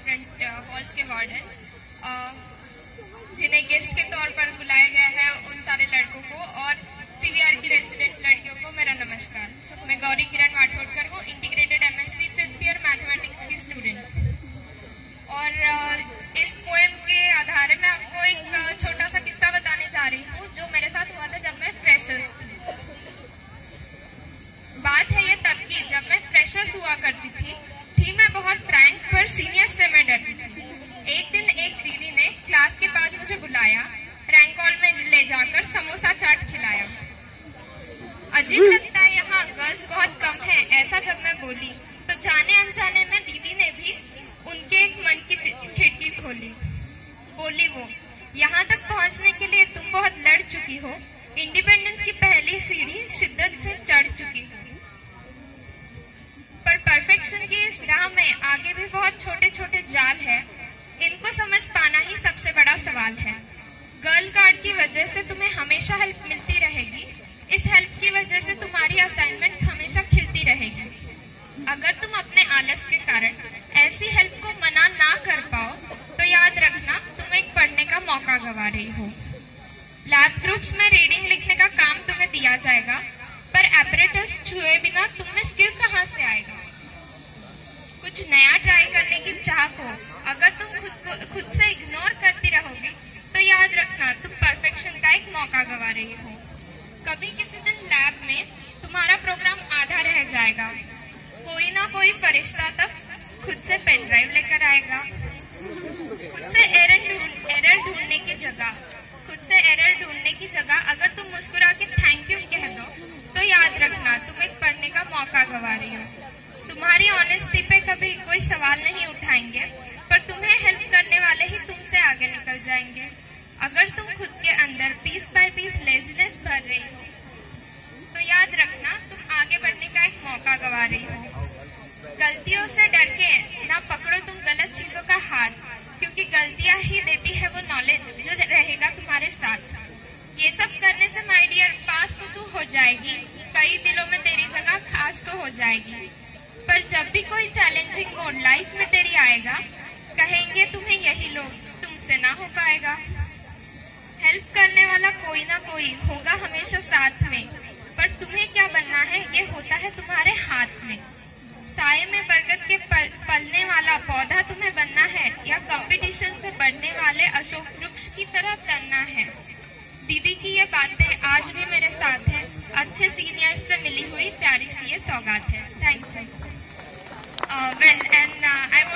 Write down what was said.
Different halls के warden, जिन्हें guest के तौर पर बुलाया गया है, उन सारे लड़कों को और CVR की रेजिडेंट लड़कियों को मेरा नमस्कार। मैं गौरी किरण वाठोडकर हूँ, integrated MSc 5th year mathematics की स्टूडेंट। और इस पोएम के आधार में आपको एक छोटा सा किस्सा बताने जा रही हूँ जो मेरे साथ हुआ था जब मैं फ्रेशर्स थी। बात है ये तब की जब मैं फ्रेशर्स हुआ करती थी मैं बहुत फ्रैंक, पर सीनियर से मैं डरती थी। एक दिन एक दीदी ने क्लास के बाद मुझे बुलाया, रैंक हॉल में ले जाकर समोसा चाट खिलाया। अजीब लगता है यहाँ गर्ल्स बहुत कम है, ऐसा जब मैं बोली तो जाने अनजाने में दीदी ने भी उनके एक मन की खिड़की खोली। बोली वो, यहाँ तक पहुँचने के लिए तुम बहुत लड़ चुकी हो, इंडिपेंडेंस की पहली सीढ़ी शिद्दत से चढ़ चुकी हो, पर परफेक्शन की इस राह में आगे भी बहुत छोटे छोटे जाल है, इनको समझ पाना ही सबसे बड़ा सवाल है। गर्ल कार्ड की वजह से तुम्हें हमेशा हेल्प मिलती रहेगी, इस हेल्प की वजह से तुम्हारी असाइनमेंट्स हमेशा खिलती रहेगी। अगर तुम अपने आलस के कारण ऐसी हेल्प को मना ना कर पाओ तो याद रखना तुम एक पढ़ने का मौका गवा रही हो। लैब ग्रुप्स में रीडिंग लिखने का काम तुम्हें दिया जाएगा, पर एपरेटस छुए बिना तुम में स्किल कहाँ से आएगा। कुछ नया ट्राई करने की चाह को अगर तुम खुद से इग्नोर करती रहोगी तो याद रखना तुम परफेक्शन का एक मौका गवा रही हो। कभी किसी दिन लैब में तुम्हारा प्रोग्राम आधा रह जाएगा, कोई ना कोई फरिश्ता तब खुद से पेन ड्राइव लेकर आएगा। खुद से एरर ढूंढने की जगह अगर तुम मुस्कुरा के थैंक यू कह दो तो याद रखना तुम एक पढ़ने का मौका गवा रही हो। तुम्हारी ऑनेस्टी पे कभी कोई सवाल नहीं उठाएंगे, पर तुम्हें हेल्प करने वाले ही तुमसे आगे निकल जाएंगे। अगर तुम खुद के अंदर पीस बाय पीस लेजीनेस भर रही हो तो याद रखना तुम आगे बढ़ने का एक मौका गवा रही हो। गलतियों से डर के ना पकड़ो तुम गलत चीजों का हाथ, क्योंकि गलतियां ही देती है वो नॉलेज जो रहेगा तुम्हारे साथ। ये सब करने से माय डियर पास तो तू हो जाएगी, कई दिलों में तेरी जगह खास तो हो जाएगी, पर जब भी कोई चैलेंजिंग मोड लाइफ में तेरी आएगा, कहेंगे तुम्हें यही लोग, तुमसे ना हो पाएगा। हेल्प करने वाला कोई ना कोई होगा हमेशा साथ में, पर तुम्हें क्या बनना है ये होता है तुम्हारे हाथ में। साए में बरगद के पलने वाला पौधा तुम्हें बनना है, या कंपटीशन से बढ़ने वाले अशोक वृक्ष की तरह तनना है। दीदी की ये बातें आज भी मेरे साथ हैं, अच्छे सीनियर्स से मिली हुई प्यारी सी ये सौगात है। Thank you. Well, and I